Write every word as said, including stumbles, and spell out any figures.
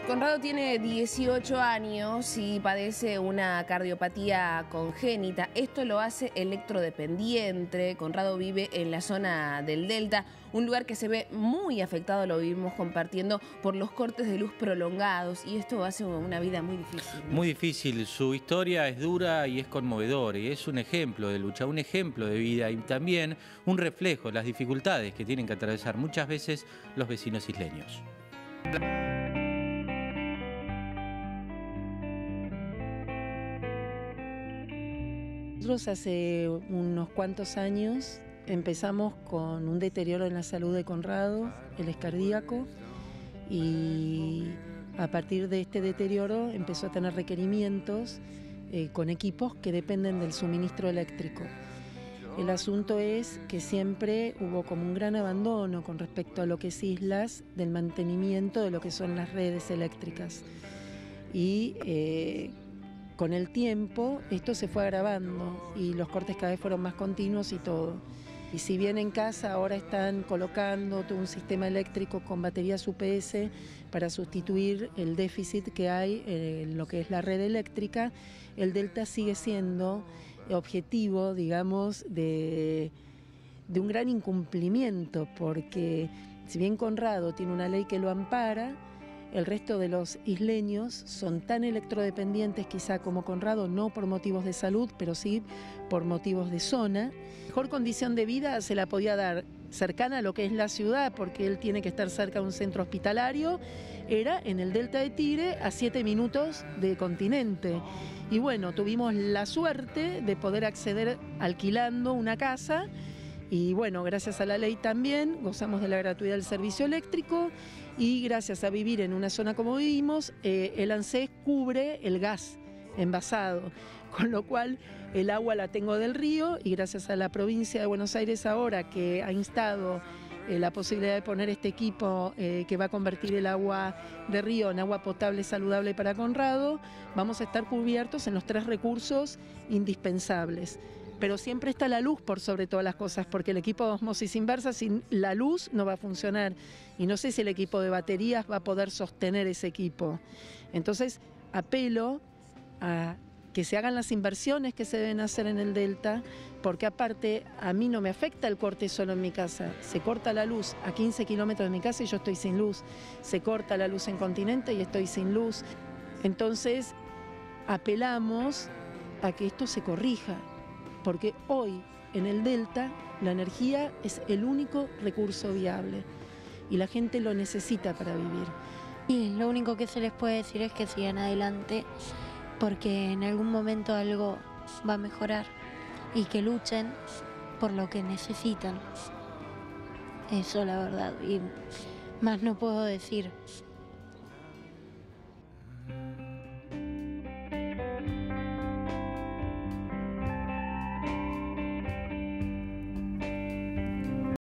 Conrado tiene dieciocho años y padece una cardiopatía congénita. Esto lo hace electrodependiente. Conrado vive en la zona del Delta, un lugar que se ve muy afectado, lo vivimos compartiendo, por los cortes de luz prolongados, y esto hace una vida muy difícil, ¿no? Muy difícil. Su historia es dura y es conmovedora, y es un ejemplo de lucha, un ejemplo de vida y también un reflejo de las dificultades que tienen que atravesar muchas veces los vecinos isleños. Nosotros hace unos cuantos años empezamos con un deterioro en la salud de Conrado, él es cardíaco, y a partir de este deterioro empezó a tener requerimientos eh, con equipos que dependen del suministro eléctrico. El asunto es que siempre hubo como un gran abandono con respecto a lo que es Islas del mantenimiento de lo que son las redes eléctricas. Y eh, con el tiempo esto se fue agravando y los cortes cada vez fueron más continuos y todo. Y si bien en casa ahora están colocando todo un sistema eléctrico con baterías U P S para sustituir el déficit que hay en lo que es la red eléctrica, el Delta sigue siendo objetivo, digamos, de, de un gran incumplimiento, porque si bien Conrado tiene una ley que lo ampara, el resto de los isleños son tan electrodependientes quizá como Conrado, no por motivos de salud, pero sí por motivos de zona. Mejor condición de vida se la podía dar cercana a lo que es la ciudad, porque él tiene que estar cerca de un centro hospitalario, era en el Delta de Tigre, a siete minutos de Continente. Y bueno, tuvimos la suerte de poder acceder alquilando una casa, y bueno, gracias a la ley también gozamos de la gratuidad del servicio eléctrico, y gracias a vivir en una zona como vivimos, eh, el ANSES cubre el gas envasado, con lo cual el agua la tengo del río, y gracias a la provincia de Buenos Aires ahora, que ha instado eh, la posibilidad de poner este equipo eh, que va a convertir el agua de río en agua potable saludable para Conrado, vamos a estar cubiertos en los tres recursos indispensables. Pero siempre está la luz por sobre todas las cosas, porque el equipo de osmosis inversa sin la luz no va a funcionar. Y no sé si el equipo de baterías va a poder sostener ese equipo. Entonces, apelo a que se hagan las inversiones que se deben hacer en el Delta, porque aparte a mí no me afecta el corte solo en mi casa. Se corta la luz a quince kilómetros de mi casa y yo estoy sin luz. Se corta la luz en Continente y estoy sin luz. Entonces, apelamos a que esto se corrija, porque hoy en el Delta la energía es el único recurso viable y la gente lo necesita para vivir. Y lo único que se les puede decir es que sigan adelante, porque en algún momento algo va a mejorar, y que luchen por lo que necesitan. Eso, la verdad, y más no puedo decir.